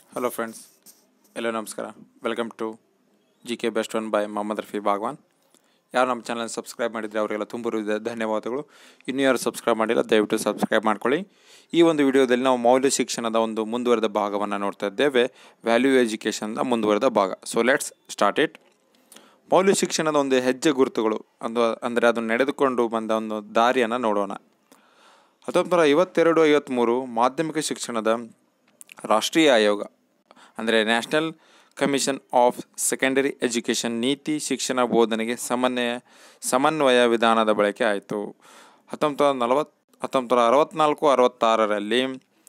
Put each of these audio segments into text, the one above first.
Hello friends, ಎಲ್ಲೋ ನಮಸ್ಕಾರ. Welcome to GkBestone by Mohammed Rafi Bagwan. ಯಾರು ನಮ್ಮ ಚಾನಲ್ ಸಬ್ಸ್ಕ್ರೈಬ್ ಮಾಡಿದರೆ ಅವರಿಗೆಲ್ಲ ತುಂಬ ಧನ್ಯವಾದಗಳು. ಇನ್ನೂ ಯಾರು ಸಬ್ಸ್ಕ್ರೈಬ್ ಮಾಡಿಲ್ಲ ದಯವಿಟ್ಟು ಸಬ್ಸ್ಕ್ರೈಬ್ ಮಾಡ್ಕೊಳ್ಳಿ. ಈ ಒಂದು ವಿಡಿಯೋದಲ್ಲಿ ನಾವು ಮೌಲ್ಯ ಶಿಕ್ಷಣದ ಒಂದು ಮುಂದುವರೆದ ಭಾಗವನ್ನು ನೋಡ್ತಾ ಇದ್ದೇವೆ. ವ್ಯಾಲ್ಯೂ ಎಜುಕೇಷನ್ದ ಮುಂದುವರೆದ ಭಾಗ. So let's start it. ಮೌಲ್ಯ ಶಿಕ್ಷಣದ ಒಂದು ಹೆಜ್ಜೆ ಗುರುತುಗಳು ಅಂದರೆ ಅದು ನಡೆದುಕೊಂಡು ಬಂದ ಒಂದು ದಾರಿಯನ್ನು ನೋಡೋಣ. 1952-53 ಮಾಧ್ಯಮಿಕ ಶಿಕ್ಷಣದ ರಾಷ್ಟ್ರೀಯ ಆಯೋಗ ಅಂದರೆ national commission of secondary education ನೀತಿ ಶಿಕ್ಷಣ ಬೋಧನೆಗೆ ಸಮನ್ವಯ ವಿಧಾನದ ಬಳಕೆ ಆಯಿತು. 1964-66ರಲ್ಲಿ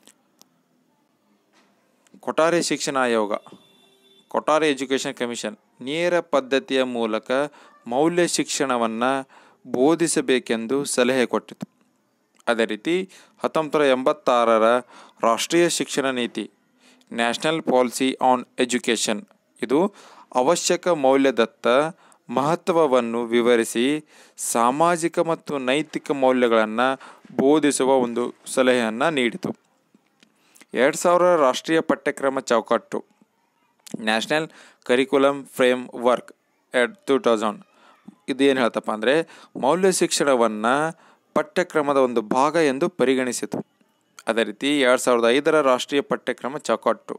ಕೊಠಾರಿ ಶಿಕ್ಷಣ ಆಯೋಗ ಕೊಠಾರಿ ಎಜುಕೇಷನ್ ಕಮಿಷನ್ ನೇರ ಪದ್ಧತಿಯ ಮೂಲಕ ಮೌಲ್ಯ ಶಿಕ್ಷಣವನ್ನು ಬೋಧಿಸಬೇಕೆಂದು ಸಲಹೆ ಕೊಟ್ಟಿತು. ಅದೇ ರೀತಿ 1986ರ ರಾಷ್ಟ್ರೀಯ ಶಿಕ್ಷಣ ನೀತಿ ನ್ಯಾಷನಲ್ ಪಾಲಿಸಿ ಆನ್ ಎಜುಕೇಷನ್ ಇದು ಅವಶ್ಯಕ ಮೌಲ್ಯದತ್ತ ಮಹತ್ವವನ್ನು ವಿವರಿಸಿ ಸಾಮಾಜಿಕ ಮತ್ತು ನೈತಿಕ ಮೌಲ್ಯಗಳನ್ನು ಬೋಧಿಸುವ ಒಂದು ಸಲಹೆಯನ್ನು ನೀಡಿತು. 2000 ರಾಷ್ಟ್ರೀಯ ಪಠ್ಯಕ್ರಮ ಚೌಕಟ್ಟು ನ್ಯಾಷನಲ್ ಕರಿಕ್ಯುಲಮ್ ಫ್ರೇಮ್ ವರ್ಕ್ 2000 ಇದೇನು ಹೇಳ್ತಪ್ಪ ಅಂದರೆ ಮೌಲ್ಯ ಶಿಕ್ಷಣವನ್ನು ಪಠ್ಯಕ್ರಮದ ಒಂದು ಭಾಗ ಎಂದು ಪರಿಗಣಿಸಿತು. ಅದೇ ರೀತಿ 2005ರ ರಾಷ್ಟ್ರೀಯ ಪಠ್ಯಕ್ರಮ ಚೌಕಟ್ಟು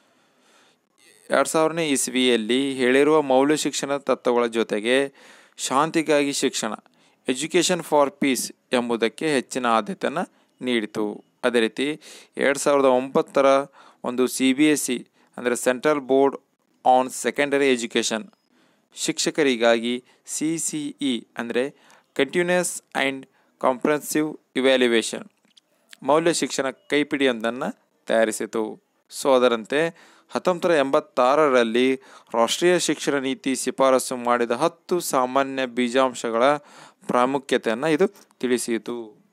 2000ನೇ ಇಸ್ವಿಯಲ್ಲಿ ಹೇಳಿರುವ ಮೌಲ್ಯ ಶಿಕ್ಷಣ ತತ್ವಗಳ ಜೊತೆಗೆ ಶಾಂತಿಗಾಗಿ ಶಿಕ್ಷಣ ಎಜುಕೇಷನ್ ಫಾರ್ ಪೀಸ್ ಎಂಬುದಕ್ಕೆ ಹೆಚ್ಚಿನ ಆದ್ಯತೆಯನ್ನು ನೀಡಿತು. ಅದೇ ರೀತಿ 2009ರ ಒಂದು CBSE ಅಂದರೆ central board on secondary education ಶಿಕ್ಷಕರಿಗಾಗಿ CCE ಅಂದರೆ ಕಂಟಿನ್ಯೂಯಸ್ ಆ್ಯಂಡ್ ಕಾಂಪ್ರೆನ್ಸಿವ್ ಇವ್ಯಾಲ್ಯುವೇಷನ್ ಮೌಲ್ಯ ಶಿಕ್ಷಣ ಕೈಪಿಡಿಯೊಂದನ್ನು ತಯಾರಿಸಿತು. ಸೊ ಅದರಂತೆ 1986ರಲ್ಲಿ ರಾಷ್ಟ್ರೀಯ ಶಿಕ್ಷಣ ನೀತಿ ಶಿಫಾರಸು ಮಾಡಿದ 10 ಸಾಮಾನ್ಯ ಬೀಜಾಂಶಗಳ ಪ್ರಾಮುಖ್ಯತೆಯನ್ನು ಇದು ತಿಳಿಸಿತು.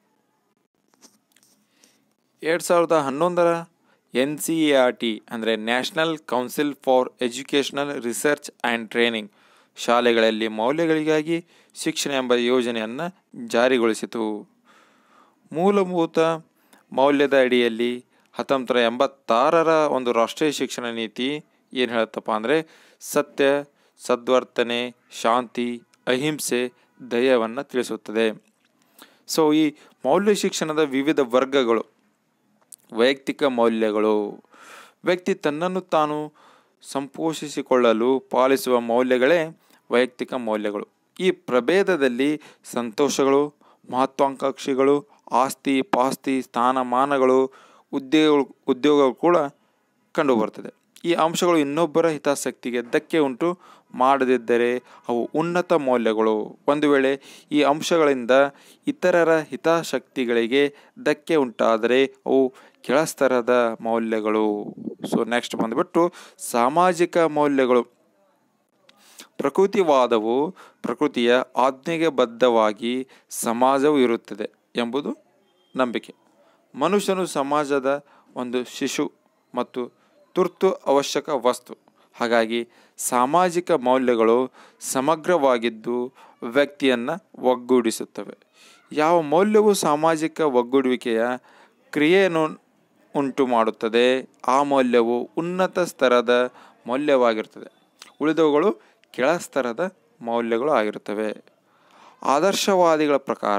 2011ರ NCERT ಅಂದರೆ national council for educational research and training ಶಾಲೆಗಳಲ್ಲಿ ಮೌಲ್ಯಗಳಿಗಾಗಿ ಶಿಕ್ಷಣ ಎಂಬ ಯೋಜನೆಯನ್ನು ಜಾರಿಗೊಳಿಸಿತು. ಮೂಲಭೂತ ಮೌಲ್ಯದ ಅಡಿಯಲ್ಲಿ 1986ರ ಒಂದು ರಾಷ್ಟ್ರೀಯ ಶಿಕ್ಷಣ ನೀತಿ ಏನು ಹೇಳುತ್ತಪ್ಪ ಅಂದರೆ ಸತ್ಯ, ಸದ್ವರ್ತನೆ, ಶಾಂತಿ, ಅಹಿಂಸೆ, ದಯವನ್ನು ತಿಳಿಸುತ್ತದೆ. ಸೊ ಈ ಮೌಲ್ಯ ಶಿಕ್ಷಣದ ವಿವಿಧ ವರ್ಗಗಳು. ವೈಯಕ್ತಿಕ ಮೌಲ್ಯಗಳು ವ್ಯಕ್ತಿ ತನ್ನನ್ನು ತಾನು ಸಂಪೋಷಿಸಿಕೊಳ್ಳಲು ಪಾಲಿಸುವ ಮೌಲ್ಯಗಳೇ ವೈಯಕ್ತಿಕ ಮೌಲ್ಯಗಳು. ಈ ಪ್ರಭೇದದಲ್ಲಿ ಸಂತೋಷಗಳು, ಮಹತ್ವಾಕಾಂಕ್ಷೆಗಳು, ಆಸ್ತಿ ಪಾಸ್ತಿ, ಸ್ಥಾನಮಾನಗಳು, ಉದ್ಯೋಗಗಳು ಕೂಡ ಕಂಡುಬರ್ತದೆ. ಈ ಅಂಶಗಳು ಇನ್ನೊಬ್ಬರ ಹಿತಾಸಕ್ತಿಗೆ ಧಕ್ಕೆ ಉಂಟು ಮಾಡದಿದ್ದರೆ ಅವು ಉನ್ನತ ಮೌಲ್ಯಗಳು. ಒಂದು ವೇಳೆ ಈ ಅಂಶಗಳಿಂದ ಇತರರ ಹಿತಾಸಕ್ತಿಗಳಿಗೆ ಧಕ್ಕೆ ಉಂಟಾದರೆ ಅವು ಕೆಳಸ್ತರದ ಮೌಲ್ಯಗಳು. ಸೊ ನೆಕ್ಸ್ಟ್ ಬಂದುಬಿಟ್ಟು ಸಾಮಾಜಿಕ ಮೌಲ್ಯಗಳು. ಪ್ರಕೃತಿವಾದವು ಪ್ರಕೃತಿಯ ಆಜ್ಞೆಗೆ ಬದ್ಧವಾಗಿ ಸಮಾಜವು ಇರುತ್ತದೆ ಎಂಬುದು ನಂಬಿಕೆ. ಮನುಷ್ಯನು ಸಮಾಜದ ಒಂದು ಶಿಶು ಮತ್ತು ತುರ್ತು ಅವಶ್ಯಕ ವಸ್ತು. ಹಾಗಾಗಿ ಸಾಮಾಜಿಕ ಮೌಲ್ಯಗಳು ಸಮಗ್ರವಾಗಿದ್ದು ವ್ಯಕ್ತಿಯನ್ನು ಒಗ್ಗೂಡಿಸುತ್ತವೆ. ಯಾವ ಮೌಲ್ಯವು ಸಾಮಾಜಿಕ ಒಗ್ಗೂಡುವಿಕೆಯ ಕ್ರಿಯೆಯನ್ನು ಉಂಟು ಮಾಡುತ್ತದೆ ಆ ಮೌಲ್ಯವು ಉನ್ನತ ಸ್ತರದ ಮೌಲ್ಯವಾಗಿರುತ್ತದೆ. ಉಳಿದವುಗಳು ಕೆಳಸ್ತರದ ಮೌಲ್ಯಗಳು ಆಗಿರುತ್ತವೆ. ಆದರ್ಶವಾದಿಗಳ ಪ್ರಕಾರ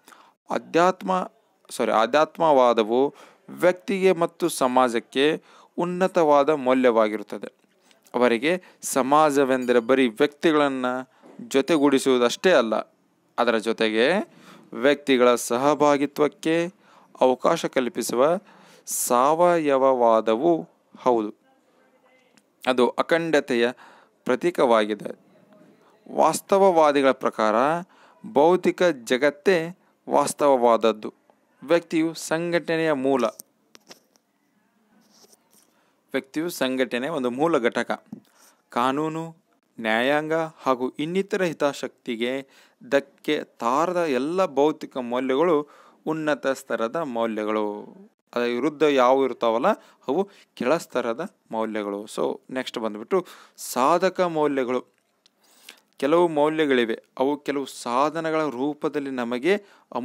ಆಧ್ಯಾತ್ಮವಾದವು ವ್ಯಕ್ತಿಗೆ ಮತ್ತು ಸಮಾಜಕ್ಕೆ ಉನ್ನತವಾದ ಮೌಲ್ಯವಾಗಿರುತ್ತದೆ. ಅವರಿಗೆ ಸಮಾಜವೆಂದರೆ ಬರೀ ವ್ಯಕ್ತಿಗಳನ್ನು ಜೊತೆಗೂಡಿಸುವುದಷ್ಟೇ ಅಲ್ಲ, ಅದರ ಜೊತೆಗೆ ವ್ಯಕ್ತಿಗಳ ಸಹಭಾಗಿತ್ವಕ್ಕೆ ಅವಕಾಶ ಕಲ್ಪಿಸುವ ಸಾವಯವವಾದವೂ ಹೌದು. ಅದು ಅಖಂಡತೆಯ ಪ್ರತೀಕವಾಗಿದೆ. ವಾಸ್ತವವಾದಿಗಳ ಪ್ರಕಾರ ಭೌತಿಕ ಜಗತ್ತೇ ವಾಸ್ತವವಾದದ್ದು. ವ್ಯಕ್ತಿಯು ಸಂಘಟನೆಯ ಒಂದು ಮೂಲ ಘಟಕ. ಕಾನೂನು, ನ್ಯಾಯಾಂಗ ಹಾಗೂ ಇನ್ನಿತರ ಹಿತಾಸಕ್ತಿಗೆ ಧಕ್ಕೆ ತಾರದ ಎಲ್ಲ ಭೌತಿಕ ಮೌಲ್ಯಗಳು ಉನ್ನತ ಸ್ತರದ ಮೌಲ್ಯಗಳು. ಅದರ ವಿರುದ್ಧ ಯಾವ ಇರ್ತಾವಲ್ಲ ಅವು ಕೆಳಸ್ತರದ ಮೌಲ್ಯಗಳು. ಸೊ ನೆಕ್ಸ್ಟ್ ಬಂದುಬಿಟ್ಟು ಸಾಧಕ ಮೌಲ್ಯಗಳು. ಕೆಲವು ಮೌಲ್ಯಗಳಿವೆ, ಅವು ಕೆಲವು ಸಾಧನಗಳ ರೂಪದಲ್ಲಿ ನಮಗೆ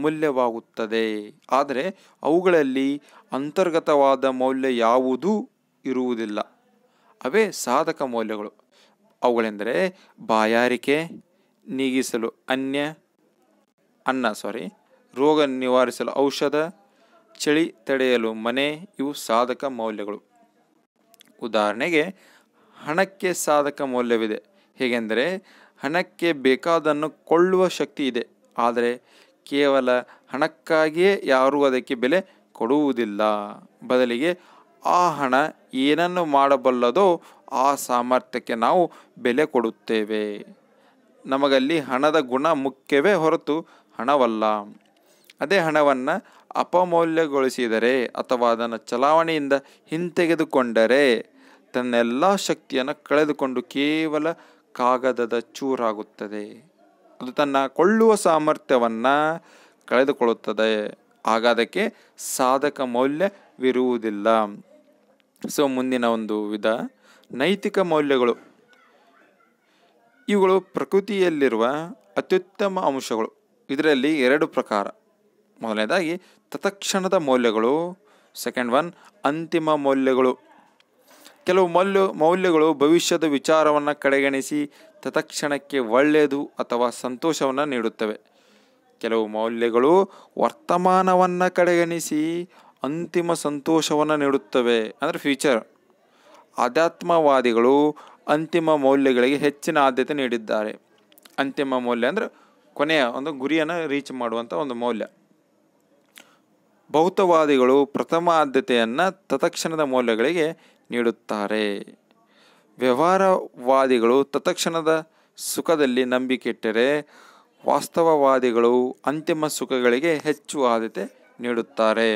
ಅಮೂಲ್ಯವಾಗುತ್ತದೆ. ಆದರೆ ಅವುಗಳಲ್ಲಿ ಅಂತರ್ಗತವಾದ ಮೌಲ್ಯ ಯಾವುದೂ ಇರುವುದಿಲ್ಲ. ಅವೇ ಸಾಧಕ ಮೌಲ್ಯಗಳು. ಅವುಗಳೆಂದರೆ ಬಾಯಾರಿಕೆ ನೀಗಿಸಲು ರೋಗ ನಿವಾರಿಸಲು ಔಷಧ, ಚಳಿ ತಡೆಯಲು ಮನೆ, ಇವು ಸಾಧಕ ಮೌಲ್ಯಗಳು. ಉದಾಹರಣೆಗೆ ಹಣಕ್ಕೆ ಸಾಧಕ ಮೌಲ್ಯವಿದೆ. ಹೇಗೆಂದರೆ ಹಣಕ್ಕೆ ಬೇಕಾದನ್ನು ಕೊಳ್ಳುವ ಶಕ್ತಿ ಇದೆ, ಆದರೆ ಕೇವಲ ಹಣಕ್ಕಾಗಿಯೇ ಯಾರೂ ಅದಕ್ಕೆ ಬೆಲೆ ಕೊಡುವುದಿಲ್ಲ. ಬದಲಿಗೆ ಆ ಹಣ ಏನನ್ನು ಮಾಡಬಲ್ಲದೋ ಆ ಸಾಮರ್ಥ್ಯಕ್ಕೆ ನಾವು ಬೆಲೆ ಕೊಡುತ್ತೇವೆ. ನಮಗಲ್ಲಿ ಹಣದ ಗುಣ ಮುಖ್ಯವೇ ಹೊರತು ಹಣವಲ್ಲ. ಅದೇ ಹಣವನ್ನು ಅಪಮೌಲ್ಯಗೊಳಿಸಿದರೆ ಅಥವಾ ಅದನ್ನು ಚಲಾವಣೆಯಿಂದ ಹಿಂತೆಗೆದುಕೊಂಡರೆ ತನ್ನೆಲ್ಲ ಶಕ್ತಿಯನ್ನು ಕಳೆದುಕೊಂಡು ಕೇವಲ ಕಾಗದದ ಚೂರಾಗುತ್ತದೆ. ಅದು ತನ್ನ ಕೊಳ್ಳುವ ಸಾಮರ್ಥ್ಯವನ್ನು ಕಳೆದುಕೊಳ್ಳುತ್ತದೆ. ಆಗ ಅದಕ್ಕೆ ಸಾಧಕ ಮೌಲ್ಯವಿರುವುದಿಲ್ಲ. ಮುಂದಿನ ಒಂದು ವಿಧ ನೈತಿಕ ಮೌಲ್ಯಗಳು. ಇವುಗಳು ಪ್ರಕೃತಿಯಲ್ಲಿರುವ ಅತ್ಯುತ್ತಮ ಅಂಶಗಳು. ಇದರಲ್ಲಿ 2 ಪ್ರಕಾರ. ಮೊದಲನೇದಾಗಿ ತತ್ಕ್ಷಣದ ಮೌಲ್ಯಗಳು, ಸೆಕೆಂಡ್ ಒನ್ ಅಂತಿಮ ಮೌಲ್ಯಗಳು. ಕೆಲವು ಮೌಲ್ಯಗಳು ಭವಿಷ್ಯದ ವಿಚಾರವನ್ನು ಕಡೆಗಣಿಸಿ ತತ್ಕ್ಷಣಕ್ಕೆ ಒಳ್ಳೆಯದು ಅಥವಾ ಸಂತೋಷವನ್ನು ನೀಡುತ್ತವೆ. ಕೆಲವು ಮೌಲ್ಯಗಳು ವರ್ತಮಾನವನ್ನು ಕಡೆಗಣಿಸಿ ಅಂತಿಮ ಸಂತೋಷವನ್ನು ನೀಡುತ್ತವೆ, ಅಂದರೆ ಫ್ಯೂಚರ್. ಆಧ್ಯಾತ್ಮವಾದಿಗಳು ಅಂತಿಮ ಮೌಲ್ಯಗಳಿಗೆ ಹೆಚ್ಚಿನ ಆದ್ಯತೆ ನೀಡಿದ್ದಾರೆ. ಅಂತಿಮ ಮೌಲ್ಯ ಅಂದರೆ ಕೊನೆಯ ಒಂದು ಗುರಿಯನ್ನು ರೀಚ್ ಮಾಡುವಂಥ ಒಂದು ಮೌಲ್ಯ. ಭೌತವಾದಿಗಳು ಪ್ರಥಮ ಆದ್ಯತೆಯನ್ನು ತತ್ಕ್ಷಣದ ಮೌಲ್ಯಗಳಿಗೆ ನೀಡುತ್ತಾರೆ. ವ್ಯವಹಾರವಾದಿಗಳು ತತ್ಕ್ಷಣದ ಸುಖದಲ್ಲಿ ನಂಬಿಕೆ ಇಟ್ಟರೆ, ವಾಸ್ತವವಾದಿಗಳು ಅಂತಿಮ ಸುಖಗಳಿಗೆ ಹೆಚ್ಚು ಆದ್ಯತೆ ನೀಡುತ್ತಾರೆ.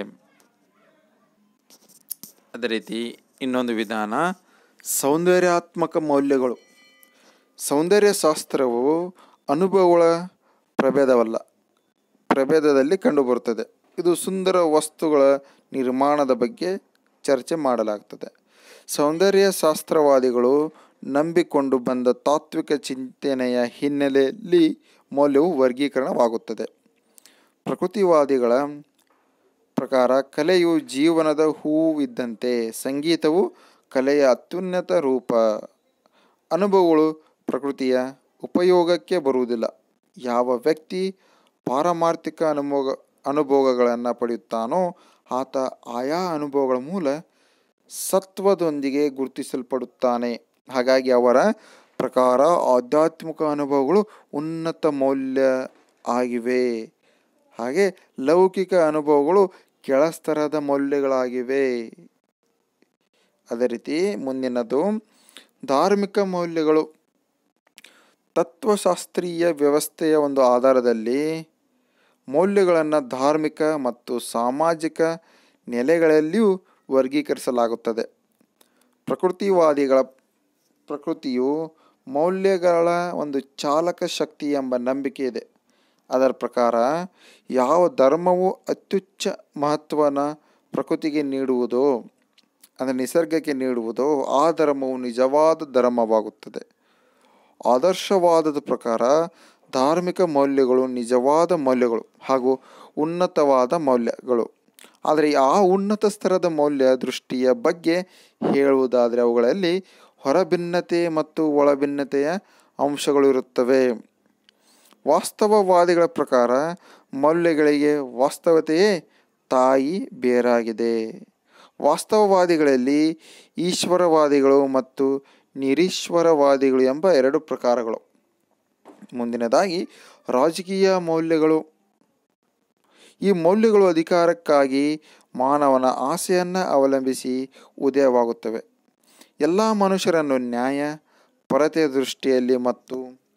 ಅದೇ ರೀತಿ ಇನ್ನೊಂದು ವಿಧಾನ ಸೌಂದರ್ಯಾತ್ಮಕ ಮೌಲ್ಯಗಳು. ಸೌಂದರ್ಯಶಾಸ್ತ್ರವು ಅನುಭವಗಳ ಪ್ರಭೇದದಲ್ಲಿ ಕಂಡುಬರುತ್ತದೆ. ಇದು ಸುಂದರ ವಸ್ತುಗಳ ನಿರ್ಮಾಣದ ಬಗ್ಗೆ ಚರ್ಚೆ ಮಾಡಲಾಗ್ತದೆ. ಸೌಂದರ್ಯಶಾಸ್ತ್ರವಾದಿಗಳು ನಂಬಿಕೊಂಡು ಬಂದ ತಾತ್ವಿಕ ಚಿಂತನೆಯ ಹಿನ್ನೆಲೆಯಲ್ಲಿ ಮೌಲ್ಯವು ವರ್ಗೀಕರಣವಾಗುತ್ತದೆ. ಪ್ರಕೃತಿವಾದಿಗಳ ಪ್ರಕಾರ ಕಲೆಯು ಜೀವನದ ಹೂವಿದ್ದಂತೆ, ಸಂಗೀತವು ಕಲೆಯ ಅತ್ಯುನ್ನತ ರೂಪ. ಅನುಭವಗಳು ಪ್ರಕೃತಿಯ ಉಪಯೋಗಕ್ಕೆ ಬರುವುದಿಲ್ಲ. ಯಾವ ವ್ಯಕ್ತಿ ಪಾರಮಾರ್ಥಿಕ ಅನುಭವಗಳನ್ನು ಪಡೆಯುತ್ತಾನೋ ಆತ ಆಯಾ ಅನುಭವಗಳ ಮೂಲ ಸತ್ವದೊಂದಿಗೆ ಗುರುತಿಸಲ್ಪಡುತ್ತಾನೆ. ಹಾಗಾಗಿ ಅವರ ಪ್ರಕಾರ ಆಧ್ಯಾತ್ಮಿಕ ಅನುಭವಗಳು ಉನ್ನತ ಮೌಲ್ಯ ಆಗಿವೆ. ಹಾಗೆ ಲೌಕಿಕ ಅನುಭವಗಳು ಕೆಳಸ್ತರದ ಮೌಲ್ಯಗಳಾಗಿವೆ. ಅದೇ ರೀತಿ ಮುಂದಿನದು ಧಾರ್ಮಿಕ ಮೌಲ್ಯಗಳು. ತತ್ವಶಾಸ್ತ್ರೀಯ ವ್ಯವಸ್ಥೆಯ ಒಂದು ಆಧಾರದಲ್ಲಿ ಮೌಲ್ಯಗಳನ್ನು ಧಾರ್ಮಿಕ ಮತ್ತು ಸಾಮಾಜಿಕ ನೆಲೆಗಳಲ್ಲಿಯೂ ವರ್ಗೀಕರಿಸಲಾಗುತ್ತದೆ. ಪ್ರಕೃತಿಯು ಮೌಲ್ಯಗಳ ಒಂದು ಚಾಲಕ ಶಕ್ತಿ ಎಂಬ ನಂಬಿಕೆ ಇದೆ. ಅದರ ಪ್ರಕಾರ ಯಾವ ಧರ್ಮವು ಅತ್ಯುಚ್ಚ ಮಹತ್ವನ ಪ್ರಕೃತಿಗೆ ನೀಡುವುದೋ, ಅಂದರೆ ನಿಸರ್ಗಕ್ಕೆ ನೀಡುವುದೋ, ಆ ಧರ್ಮವು ನಿಜವಾದ ಧರ್ಮವಾಗುತ್ತದೆ. ಆದರ್ಶವಾದದ ಪ್ರಕಾರ ಧಾರ್ಮಿಕ ಮೌಲ್ಯಗಳು ನಿಜವಾದ ಮೌಲ್ಯಗಳು ಹಾಗೂ ಉನ್ನತವಾದ ಮೌಲ್ಯಗಳು. ಆದರೆ ಆ ಉನ್ನತ ಸ್ತರದ ಮೌಲ್ಯ ದೃಷ್ಟಿಯ ಬಗ್ಗೆ ಹೇಳುವುದಾದರೆ ಅವುಗಳಲ್ಲಿ ಹೊರಭಿನ್ನತೆ ಮತ್ತು ಒಳಭಿನ್ನತೆಯ ಅಂಶಗಳು ಇರುತ್ತವೆ. ವಾಸ್ತವವಾದಿಗಳ ಪ್ರಕಾರ ಮೌಲ್ಯಗಳಿಗೆ ವಾಸ್ತವತೆಯೇ ತಾಯಿ ಬೇರಾಗಿದೆ. ವಾಸ್ತವವಾದಿಗಳಲ್ಲಿ ಈಶ್ವರವಾದಿಗಳು ಮತ್ತು ನಿರೀಶ್ವರವಾದಿಗಳು ಎಂಬ 2 ಪ್ರಕಾರಗಳು. ಮುಂದಿನದಾಗಿ ರಾಜಕೀಯ ಮೌಲ್ಯಗಳು. ಈ ಮೌಲ್ಯಗಳು ಅಧಿಕಾರಕ್ಕಾಗಿ ಮಾನವನ ಆಸೆಯನ್ನು ಅವಲಂಬಿಸಿ ಉದಯವಾಗುತ್ತವೆ. ಎಲ್ಲ ಮನುಷ್ಯರನ್ನು ನ್ಯಾಯ, ಪರತೆಯ ದೃಷ್ಟಿಯಲ್ಲಿ ಮತ್ತು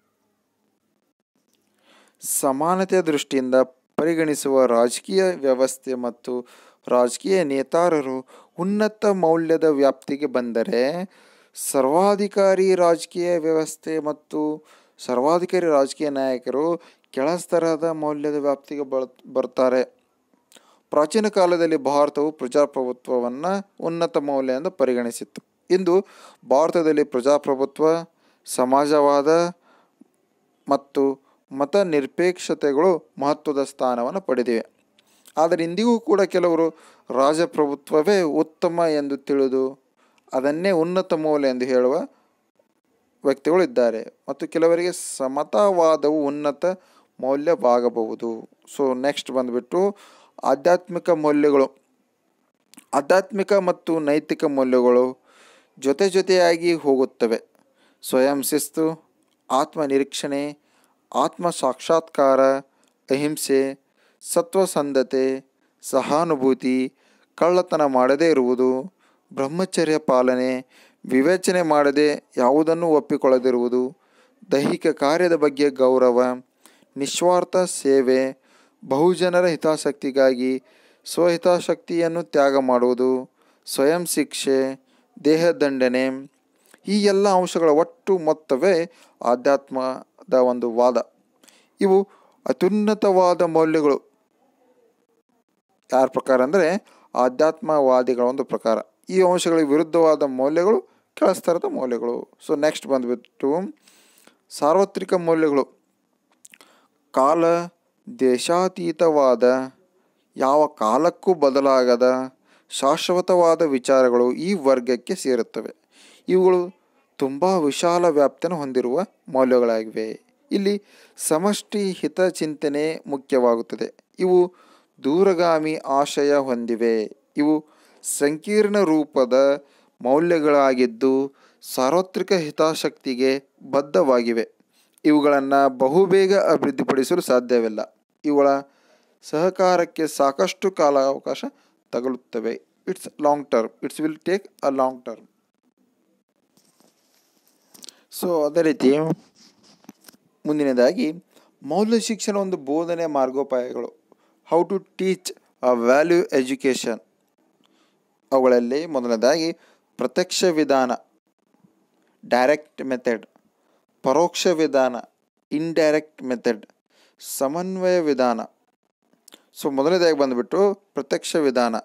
ಸಮಾನತೆಯ ದೃಷ್ಟಿಯಿಂದ ಪರಿಗಣಿಸುವ ರಾಜಕೀಯ ವ್ಯವಸ್ಥೆ ಮತ್ತು ರಾಜಕೀಯ ನೇತಾರರು ಉನ್ನತ ಮೌಲ್ಯದ ವ್ಯಾಪ್ತಿಗೆ ಬಂದರೆ, ಸರ್ವಾಧಿಕಾರಿ ರಾಜಕೀಯ ವ್ಯವಸ್ಥೆ ಮತ್ತು ಸರ್ವಾಧಿಕಾರಿ ರಾಜಕೀಯ ನಾಯಕರು ಕೆಳಸ್ತರದ ಮೌಲ್ಯದ ವ್ಯಾಪ್ತಿಗೆ ಬರ್ತಾರೆ. ಪ್ರಾಚೀನ ಕಾಲದಲ್ಲಿ ಭಾರತವು ಪ್ರಜಾಪ್ರಭುತ್ವವನ್ನು ಉನ್ನತ ಮೌಲ್ಯ ಎಂದು ಪರಿಗಣಿಸಿತ್ತು. ಇಂದು ಭಾರತದಲ್ಲಿ ಪ್ರಜಾಪ್ರಭುತ್ವ, ಸಮಾಜವಾದ ಮತ್ತು ಮತ ನಿರಪೇಕ್ಷತೆಗಳು ಮಹತ್ವದ ಸ್ಥಾನವನ್ನು ಪಡೆದಿವೆ. ಆದರೆ ಇಂದಿಗೂ ಕೂಡ ಕೆಲವರು ರಾಜಪ್ರಭುತ್ವವೇ ಉತ್ತಮ ಎಂದು ತಿಳಿದು ಅದನ್ನೇ ಉನ್ನತ ಮೌಲ್ಯ ಎಂದು ಹೇಳುವ ವ್ಯಕ್ತಿಗಳು ಇದ್ದಾರೆ ಮತ್ತು ಕೆಲವರಿಗೆ ಸಮತಾವಾದವು ಉನ್ನತ ಮೌಲ್ಯವಾಗಬಹುದು. ಸೊ ನೆಕ್ಸ್ಟ್ ಬಂದುಬಿಟ್ಟು ಆಧ್ಯಾತ್ಮಿಕ ಮೌಲ್ಯಗಳು. ಆಧ್ಯಾತ್ಮಿಕ ಮತ್ತು ನೈತಿಕ ಮೌಲ್ಯಗಳು ಜೊತೆಯಾಗಿ ಹೋಗುತ್ತವೆ. ಸ್ವಯಂ ಶಿಸ್ತು, ಆತ್ಮನಿರೀಕ್ಷಣೆ, ಆತ್ಮ ಸಾಕ್ಷಾತ್ಕಾರ, ಅಹಿಂಸೆ, ಸತ್ವಸಂಧತೆ, ಸಹಾನುಭೂತಿ, ಕಳ್ಳತನ ಮಾಡದೇ ಇರುವುದು, ಬ್ರಹ್ಮಚರ್ಯ ಪಾಲನೆ, ವಿವೇಚನೆ ಮಾಡದೆ ಯಾವುದನ್ನು ಒಪ್ಪಿಕೊಳ್ಳದಿರುವುದು, ದೈಹಿಕ ಕಾರ್ಯದ ಬಗ್ಗೆ ಗೌರವ, ನಿಸ್ವಾರ್ಥ ಸೇವೆ, ಬಹುಜನರ ಹಿತಾಸಕ್ತಿಗಾಗಿ ಸ್ವಹಿತಾಸಕ್ತಿಯನ್ನು ತ್ಯಾಗ ಮಾಡುವುದು, ಸ್ವಯಂ ಶಿಕ್ಷೆ, ದೇಹದಂಡನೆ, ಈ ಎಲ್ಲ ಅಂಶಗಳ ಒಟ್ಟು ಮೊತ್ತವೇ ಆಧ್ಯಾತ್ಮದ ಒಂದು ವಾದ. ಇವು ಅತ್ಯುನ್ನತವಾದ ಮೌಲ್ಯಗಳು. ಯಾರ ಪ್ರಕಾರ ಅಂದರೆ ಆಧ್ಯಾತ್ಮವಾದಿಗಳ ಒಂದು ಪ್ರಕಾರ. ಈ ಅಂಶಗಳಿಗೆ ವಿರುದ್ಧವಾದ ಮೌಲ್ಯಗಳು ಕೆಳಸ್ತರದ ಮೌಲ್ಯಗಳು. ಸೊ ನೆಕ್ಸ್ಟ್ ಬಂದುಬಿಟ್ಟು ಸಾರ್ವತ್ರಿಕ ಮೌಲ್ಯಗಳು. ಕಾಲ ದೇಶಾತೀತವಾದ, ಯಾವ ಕಾಲಕ್ಕೂ ಬದಲಾಗದ ಶಾಶ್ವತವಾದ ವಿಚಾರಗಳು ಈ ವರ್ಗಕ್ಕೆ ಸೇರುತ್ತವೆ. ಇವುಗಳು ತುಂಬ ವಿಶಾಲ ವ್ಯಾಪ್ತಿಯನ್ನು ಹೊಂದಿರುವ ಮೌಲ್ಯಗಳಾಗಿವೆ. ಇಲ್ಲಿ ಸಮಷ್ಟಿ ಹಿತಚಿಂತನೆ ಮುಖ್ಯವಾಗುತ್ತದೆ. ಇವು ದೂರಗಾಮಿ ಆಶಯ ಹೊಂದಿವೆ. ಇವು ಸಂಕೀರ್ಣ ರೂಪದ ಮೌಲ್ಯಗಳಾಗಿದ್ದು ಸಾರ್ವತ್ರಿಕ ಹಿತಾಸಕ್ತಿಗೆ ಬದ್ಧವಾಗಿವೆ. ಇವುಗಳನ್ನು ಬಹುಬೇಗ ಅಭಿವೃದ್ಧಿಪಡಿಸಲು ಸಾಧ್ಯವಿಲ್ಲ. ಇವುಗಳ ಸಹಕಾರಕ್ಕೆ ಸಾಕಷ್ಟು ಕಾಲಾವಕಾಶ ತಗಲುತ್ತವೆ. It's long term. It's will take a long term. So ಅದೇ ರೀತಿ ಮುಂದಿನದಾಗಿ ಮೌಲ್ಯ ಶಿಕ್ಷಣ ಒಂದು ಬೋಧನೆ ಮಾರ್ಗೋಪಾಯಗಳು. How to teach a value education. ಅವುಗಳಲ್ಲಿ ಮೊದಲನೇದಾಗಿ ಪ್ರತ್ಯಕ್ಷ ವಿಧಾನ, ಡೈರೆಕ್ಟ್ ಮೆಥಡ್, ಪರೋಕ್ಷ ವಿಧಾನ, ಇಂಡೈರೆಕ್ಟ್ ಮೆಥಡ್, ಸಮನ್ವಯ ವಿಧಾನ. ಸೊ ಮೊದಲನೇದಾಗಿ ಬಂದುಬಿಟ್ಟು ಪ್ರತ್ಯಕ್ಷ ವಿಧಾನ.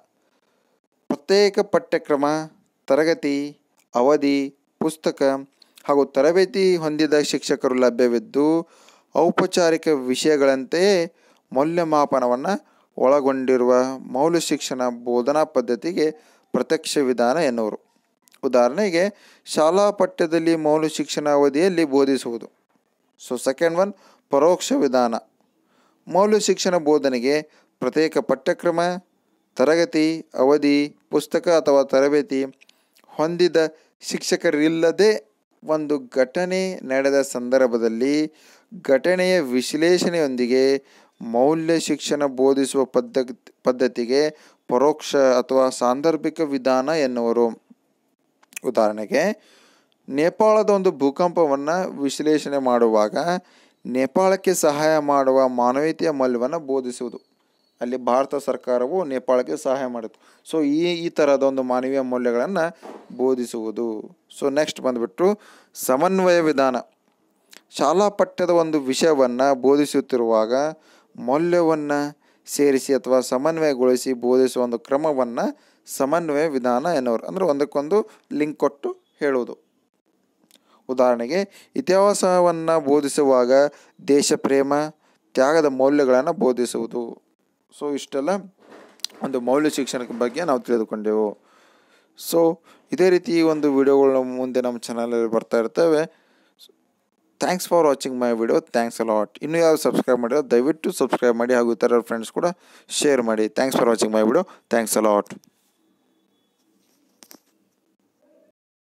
ಪ್ರತ್ಯೇಕ ಪಠ್ಯಕ್ರಮ, ತರಗತಿ, ಅವಧಿ, ಪುಸ್ತಕ ಹಾಗೂ ತರಬೇತಿ ಹೊಂದಿದ ಶಿಕ್ಷಕರು ಲಭ್ಯವಿದ್ದು ಔಪಚಾರಿಕ ವಿಷಯಗಳಂತೆಯೇ ಮೌಲ್ಯಮಾಪನವನ್ನು ಒಳಗೊಂಡಿರುವ ಮೌಲ್ಯ ಶಿಕ್ಷಣ ಬೋಧನಾ ಪದ್ಧತಿಗೆ ಪ್ರತ್ಯಕ್ಷ ವಿಧಾನ ಎನ್ನುವರು. ಉದಾಹರಣೆಗೆ ಶಾಲಾ ಪಠ್ಯದಲ್ಲಿ ಮೌಲ್ಯ ಶಿಕ್ಷಣ ಅವಧಿಯಲ್ಲಿ ಬೋಧಿಸುವುದು. ಸೊ ಸೆಕೆಂಡ್ ಒನ್ ಪರೋಕ್ಷ ವಿಧಾನ. ಮೌಲ್ಯ ಶಿಕ್ಷಣ ಬೋಧನೆಗೆ ಪ್ರತ್ಯೇಕ ಪಠ್ಯಕ್ರಮ, ತರಗತಿ, ಅವಧಿ, ಪುಸ್ತಕ ಅಥವಾ ತರಬೇತಿ ಹೊಂದಿದ ಶಿಕ್ಷಕರಿಲ್ಲದೆ ಒಂದು ಘಟನೆ ನಡೆದ ಸಂದರ್ಭದಲ್ಲಿ ಘಟನೆಯ ವಿಶ್ಲೇಷಣೆಯೊಂದಿಗೆ ಮೌಲ್ಯ ಶಿಕ್ಷಣ ಬೋಧಿಸುವ ಪದ್ಧತಿಗೆ ಪರೋಕ್ಷ ಅಥವಾ ಸಾಂದರ್ಭಿಕ ವಿಧಾನ ಎನ್ನುವರು. ಉದಾಹರಣೆಗೆ ನೇಪಾಳದ ಒಂದು ಭೂಕಂಪವನ್ನು ವಿಶ್ಲೇಷಣೆ ಮಾಡುವಾಗ ನೇಪಾಳಕ್ಕೆ ಸಹಾಯ ಮಾಡುವ ಮಾನವೀಯತೆಯ ಮೌಲ್ಯವನ್ನು ಬೋಧಿಸುವುದು. ಅಲ್ಲಿ ಭಾರತ ಸರ್ಕಾರವು ನೇಪಾಳಕ್ಕೆ ಸಹಾಯ ಮಾಡಿತು. ಸೊ ಈ ಥರದ ಒಂದು ಮಾನವೀಯ ಮೌಲ್ಯಗಳನ್ನು ಬೋಧಿಸುವುದು. ಸೊ ನೆಕ್ಸ್ಟ್ ಬಂದುಬಿಟ್ಟು ಸಮನ್ವಯ ವಿಧಾನ. ಶಾಲಾ ಪಠ್ಯದ ಒಂದು ವಿಷಯವನ್ನು ಬೋಧಿಸುತ್ತಿರುವಾಗ ಮೌಲ್ಯವನ್ನು ಸೇರಿಸಿ ಅಥವಾ ಸಮನ್ವಯಗೊಳಿಸಿ ಬೋಧಿಸುವ ಒಂದು ಕ್ರಮವನ್ನು ಸಮನ್ವಯ ವಿಧಾನ ಎನ್ನುವರು. ಅಂದರೆ ಒಂದಕ್ಕೊಂದು ಲಿಂಕ್ ಕೊಟ್ಟು ಹೇಳುವುದು. ಉದಾಹರಣೆಗೆ ಇತಿಹಾಸವನ್ನು ಬೋಧಿಸುವಾಗ ದೇಶ ಪ್ರೇಮ, ತ್ಯಾಗದ ಮೌಲ್ಯಗಳನ್ನು ಬೋಧಿಸುವುದು. ಸೊ ಇಷ್ಟೆಲ್ಲ ಒಂದು ಮೌಲ್ಯ ಶಿಕ್ಷಣದ ಬಗ್ಗೆ ನಾವು ತಿಳಿದುಕೊಂಡೆವು. ಸೊ ಇದೇ ರೀತಿ ಒಂದು ವಿಡಿಯೋಗಳು ಮುಂದೆ ನಮ್ಮ ಚಾನಲಲ್ಲಿ ಬರ್ತಾ ಇರ್ತವೆ. Thanks for watching my video. Thanks a lot. ಇನ್ನೂ ಯಾರು ಸಬ್ಸ್ಕ್ರೈಬ್ ಮಾಡಿರೋ ದಯವಿಟ್ಟು ಸಬ್ಸ್ಕ್ರೈಬ್ ಮಾಡಿ ಹಾಗೂ ಇತರ ಫ್ರೆಂಡ್ಸ್ ಕೂಡ ಶೇರ್ ಮಾಡಿ. Thanks for watching my video. Thanks a lot.